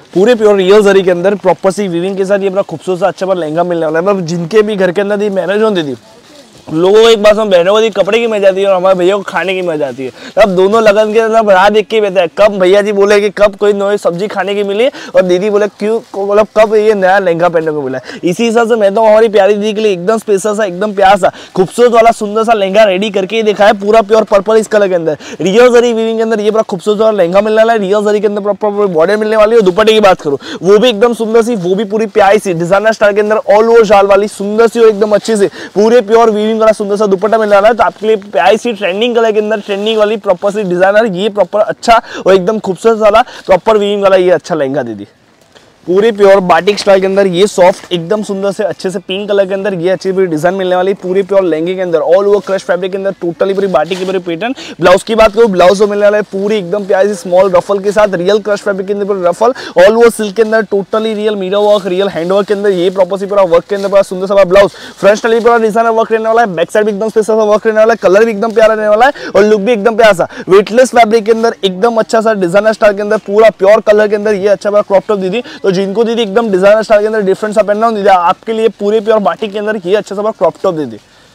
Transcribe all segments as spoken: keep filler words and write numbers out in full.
पूरे pure real जरी के अंदर प्रॉपर सी वीविंग के साथ ये बड़ा खूबसूरत सा अच्छा बड़ा लहंगा मिलने वाला है। मतलब जिनके भी घर के अंदर ये मैरिज होती थी, लोगों को एक बात में बहनों को कपड़े की मजा आती है और हमारे भैया को खाने की मजा आती है। अब दोनों लगन के अंदर राह देख के बैठा है, कब भैया जी बोले कि कब कोई नई सब्जी खाने की मिली और दीदी बोले क्यों, मतलब कब ये नया लहंगा पहनने को मिला। इसी हिसाब से मैं तो हमारी प्यारी दीदी के लिए एकदम स्पेशल सा, एकदम प्यार सा, खूबसूरत वाला सुंदर सा लहंगा रेडी करके ही दिखा है। पूरा प्योर पर्पल इस कलर के अंदर रियल जरी वीविंग के अंदर ये बड़ा खूबसूरत वाला लहंगा मिलने वाला है। रियल जरी के अंदर प्रॉपर बॉर्डर मिलने वाली है। दुपट्टे की बात करूं वो भी एकदम सुंदर सी, वो भी पूरी प्यारी सी डिजाइनर स्टाइल के अंदर ऑल ओवर शाल वाली सुंदर सी और एकदम अच्छी से पूरे प्योर वीविंग वाला सुंदर सा दुपट्टा मिल रहा है। तो आपके लिए प्यारी सी ट्रेंडिंग कलर के अंदर ट्रेंडिंग वाली प्रॉपर सी डिजाइनर ये प्रॉपर अच्छा और एकदम खूबसूरत वाला प्रॉपर वीविंग वाला ये अच्छा लहंगा दीदी। पूरी प्योर बाटिक स्टाइल के अंदर ये सॉफ्ट एकदम सुंदर से अच्छे से पिंक कलर के अंदर ये अच्छी पूरी डिजाइन मिलने वाली पूरी प्योर लहंगे के अंदर ऑल ओवर क्रश फैब्रिक के अंदर टोटली पूरी बाटिक की पूरी पैटर्न। ब्लाउज की बात करूं ब्लाउज मिलने वाला है पूरी एकदम प्यारी सी स्मॉल रफल के साथ रियल क्रश फैब्रिक के अंदर पूरा रफल ऑल ओवर सिल्क के अंदर totally real mirror work real hand work के अंदर ये प्रॉपर सी पूरा वर्क के अंदर पूरा सुंदर सा ब्लाउज फ्रंट स्टाइल पूरा डिजाइनर वर्क रहने वाला है। बैक साइड भी एकदम स्पेशल सा वर्क रहने वाला है। कलर भी एकदम प्यारा रहने वाला है और लुक भी एकदम प्यारा सा वेटलेस फैब्रिक के अंदर एकदम अच्छा सा डिजाइनर स्टाइल के अंदर पूरा प्योर कलर के अंदर ये अच्छा बड़ा क्रॉप टॉप दीदी। तो जिनको दीदी एकदम डिजाइनर स्टाइल के अंदर डिफरेंट सा पहनना दीदी आपके लिए पूरे प्योर बाटिक के अंदर ये अच्छा सा क्रॉप टॉप दीदी।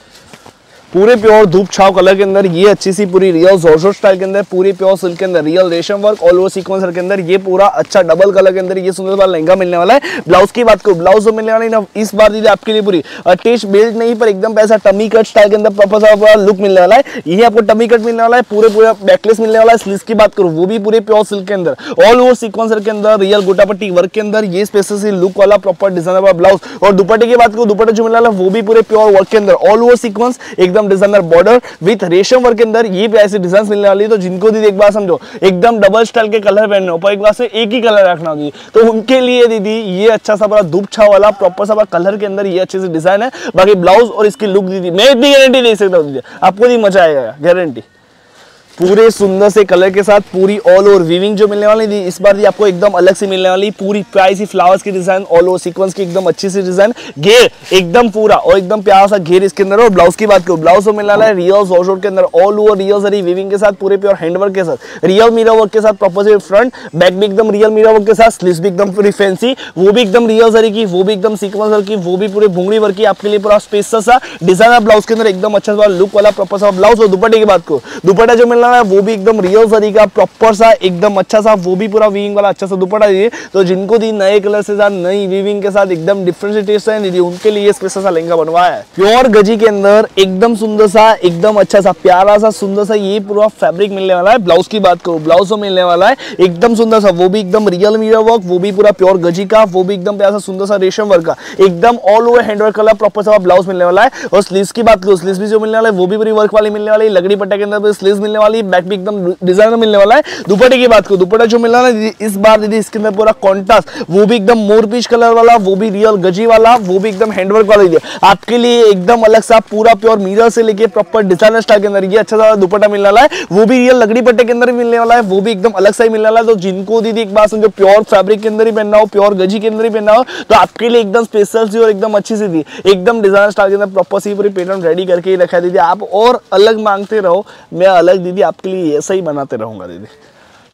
पूरे प्योर धूप छाव कलर के अंदर ये अच्छी सी पूरी रियल जॉर्जेट स्टाइल के अंदर पूरी प्योर सिल्क के अंदर रियल रेशम वर्क ऑल ओवर सीक्वेंस के अंदर ये पूरा अच्छा डबल कलर के अंदर ये सुंदर वाला लहंगा मिलने वाला है। ब्लाउज की बात करूं ब्लाउज मिलने वाला है ना इस बार दीदी आपके लिए पूरी अटैच बेल्ट नहीं पर एकदम पैसा टमी कट स्टाइल के अंदर प्रॉपर सा पूरा लुक मिलने वाला है। यही आपको टमी कट मिलने वाला है। पूरे पूरा बैकलेस मिलने वाला है। स्लीव्स की बात करूं वो भी पूरे प्योर सिल्क के अंदर ऑल ओवर सीक्वेंस के अंदर रियल गोटा पट्टी वर्क के अंदर ये स्पेशल सी लुक वाला प्रॉपर डिजाइनर वाला ब्लाउज। और दुपट्टे की बात करूं दुपट्टा जो मिलने वाला है वो भी पूरे प्योर वर्क के अंदर ऑल ओवर सीक्वेंस एकदम डिजाइनर बॉर्डर विथ रेशम वर्क के अंदर ये भी ऐसी डिजाइन मिलने वाली है। तो जिनको दीदी एक बार समझो एकदम डबल स्टाइल के कलर पहनने हो पर एक बार से एक ही कलर रखना होगी तो उनके लिए दीदी ये अच्छा सा बड़ा धूप छाव वाला प्रॉपर सा कलर के अंदर ये अच्छे से डिजाइन है। बाकी ब्लाउज और इसकी लुक दीदी मैं इतनी गारंटी दे सकता हूँ दीदी आपको नहीं मजा आएगा गारंटी। पूरे सुंदर से कलर के साथ पूरी ऑल ओवर वीविंग जो मिलने वाली थी इस बार भी आपको एकदम अलग से मिलने वाली पूरी प्यारी सी फ्लावर्स की डिजाइन ऑल ओवर सीक्वेंस की एकदम अच्छी सी डिजाइन घेर एकदम पूरा और एकदम प्यारा सा घेर इसके अंदर। और ब्लाउज की बात करूं ब्लाउज मिलने वाला है रियल जॉर्जेट के अंदर all over real zari weaving के साथ पूरे प्योर हैंडवर्क के साथ रियल मिरर वर्क के साथ प्रॉपर से फ्रंट बैक भी एकदम रियल मिरर वर्क के साथ स्लीव्स भी एकदम पूरी फैंसी वो भी एकदम रियल जरी की वो भी एकदम सीक्वेंस वर्क की वो भी पूरे भुंगड़ी वर्क की आपके लिए पूरा स्पेशल सा डिजाइनर ब्लाउज के अंदर एकदम अच्छा सा लुक वाला प्रॉपर सा ब्लाउज। और दुपट्टे की बात करूं दुपट्टा जो मिलना है वो भी एकदम रियल जरी का प्रॉपर सा एकदम अच्छा सा वो भी पूरा वीविंग वाला अच्छा सा दुपट्टा दीजिए। तो जिनको दी नए कलर से साथ नई वीविंग के साथ एकदम डिफरेंट टेस्ट है दीदी उनके लिए स्पेशल सा लहंगा बनवाया है। प्योर गजी के अंदर एकदम सुंदर सा एकदम अच्छा सा प्यारा सा सुंदर सा ये पूरा फैब्रिक मिलने वाला है। ब्लाउज की बात करूं ब्लाउज तो मिलने वाला है एकदम सुंदर सा वो भी एकदम रियल मिरर वर्क वो भी पूरा प्योर गजी का वो भी एकदम प्यारा सा सुंदर सा रेशम वर्क का एकदम ऑल ओवर हैंडवर्क वाला प्रॉपर सा ब्लाउज मिलने वाला है। और स्लीव्स की बात करूं स्लीव्स भी जो मिलने वाला है वो भी पूरी वर्क वाली मिलने वाली लगड़ी पट्टा के अंदर स्लीव्स मिलने वाली बैक भी एकदम डिजाइन मिलने वाला है। दुपट्टे की बात करूं दुपट्टा जो मिलने वाला है इस बार दीदी इसके अंदर पूरा कॉन्ट्रास्ट वो भी एकदम मोर पीच कलर वाला वो भी रियल गजी वाला वो भी एकदम हैंडवर्क वाला दीदी आपके लिए एकदम अलग सा पूरा प्योर मिरर से लेके प्रॉपर डिजाइनर स्टाइल के अंदर ये अच्छा सा दुपट्टा मिलने वाला है। वो भी रियल लगड़ी पट्टे के अंदर भी मिलने वाला है वो भी एकदम अलग सा ही मिलने वाला है। तो जिनको दीदी एक बात समझो प्योर फैब्रिक के अंदर ही पहनना हो प्योर गजी के अंदर ही पहनना हो तो आपके लिए एकदम स्पेशल सी और एकदम अच्छी सी दी एकदम डिजाइनर स्टाइल के अंदर प्रॉपर सी पूरी पैटर्न रेडी करके ही रखा है दीदी। आप और अलग मांगते रहो मैं अलग दीदी आपके लिए ऐसा ही बनाते रहूंगा दीदी।